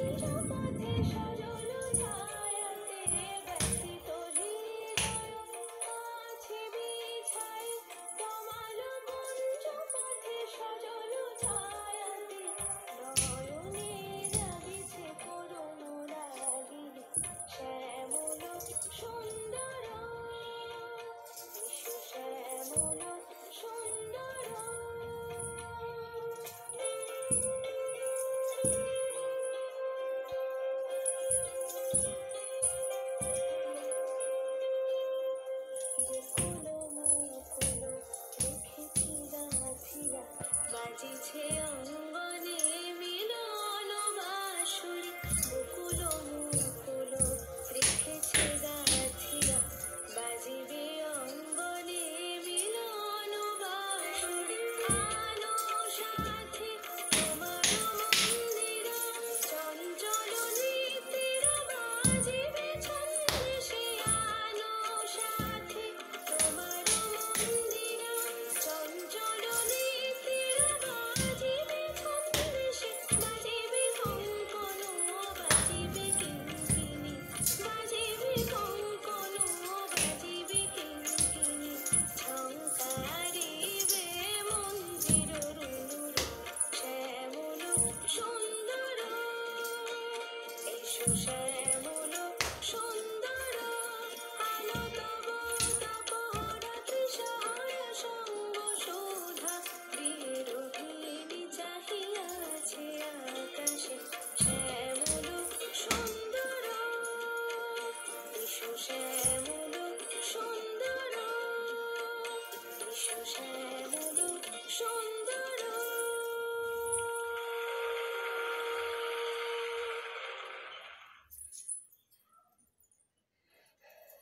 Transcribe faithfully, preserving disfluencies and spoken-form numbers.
বাজিছে অঙ্গনে মিলন বাঁশুরি, বকুল মুকুল রেখেছে গাথিয়া, বাজিবে অঙ্গনে মিলন বাঁশুরি। আলো সাথী তোমার মন্দির, চঞ্চল নীতির বাজিবে ছন্দেশে। আলো সাথী তোমার মন্দির, চঞ্চল নীতির বাজিবে ছন্দেশে। বাজিবে কঙ্কণ, বাজিবে কিঙ্কিণী, বাজিবে কঙ্কণ, বাজিবে কিঙ্কিণী। ঝঙ্কারিবে মন্দির রুনুর, শ্যামল সুন্দর। এসো